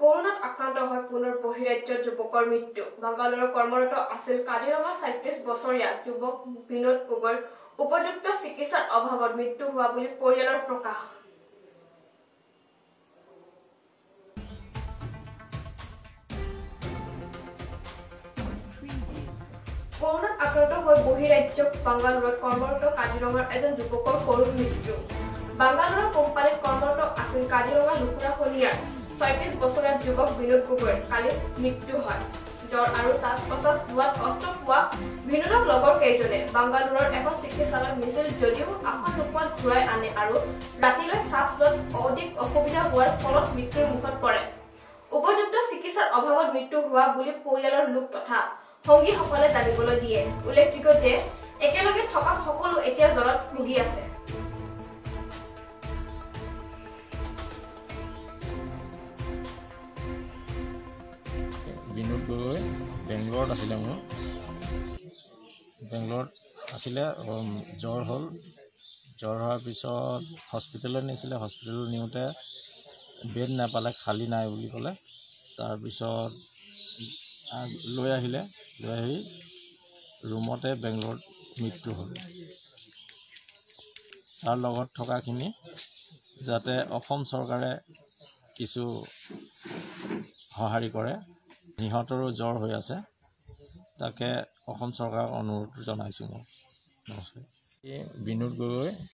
কৰোনাত আক্ৰান্ত হৈ পুনৰ বহিৰাজ্যৰ যুৱকৰ মৃত্যু। বাংগালুৰুৰ কৰ্মৰত আছিল কাজিৰঙাৰ ৩৭ বছৰীয়া যুৱক বিনোদ গগৈৰ উপযুক্ত চিকিৎসাৰ অভাৱত মৃত্যু হোৱা বুলি পৰিয়ালৰ প্ৰকাশ। কৰোনাত আক্ৰান্ত হৈ বহিৰাজ্যত বাংগালুৰুত কৰ্মৰত কাজিৰঙাৰ এজন যুৱকৰ কৰুণ মৃত্যু। বাংগালুৰুৰ কোম্পানীত কৰ্মৰত আছিল কাজিৰঙা লুকুৰাখনিয়াৰ ৩৬ বছৰীয়া যুৱক বিনোদ গগৈৰ কালি মৃত্যু হয়। জ্বৰ আৰু শ্বাস-প্ৰশ্বাস লোৱাত কষ্ট পোৱা বিনোদক লগৰ কেইজনে বাংগালুৰুৰ এখন চিকিৎসালয়ত নিছিল যদিও আসন নোপোৱাত ঘূৰাই আনে আৰু ৰাতিলৈ শ্বাস লোৱাত অধিক অসুবিধা হোৱাৰ ফলত মৃত্যুৰ মুখত পৰে। উপযুক্ত চিকিৎসাৰ অভাৱত মৃত্যু হোৱা বুলি পৰিয়ালৰ লোক তথা সংগীসকলে জানিবলৈ দিয়ে। উল্লেখযোগ্য যে একেলগে থকা সকলো এতিয়া জ্বৰত ভুগি আছে। বিনোদ গগৈ বেংগলোৰত আছিলে, বেংগলোৰত আছিলে, জ্বৰ হ'ল। জ্বৰ হোৱাৰ পিছত হস্পিটেলত নিছিলে। হস্পিটেলত নিওঁতে বেড নাপালে, খালী নাই বুলি ক'লে। তাৰপিছত লৈ আহি ৰুমতে বেংগলোৰত মৃত্যু হ'ল। তাৰ লগত থকাখিনি যাতে অসম চৰকাৰে কিছু সঁহাৰি কৰে। সিহঁতৰো জ্বৰ হৈ আছে, তাকে অসম চৰকাৰক অনুৰোধ জনাইছোঁ মই। নমস্কাৰ। বিনোদ গগৈ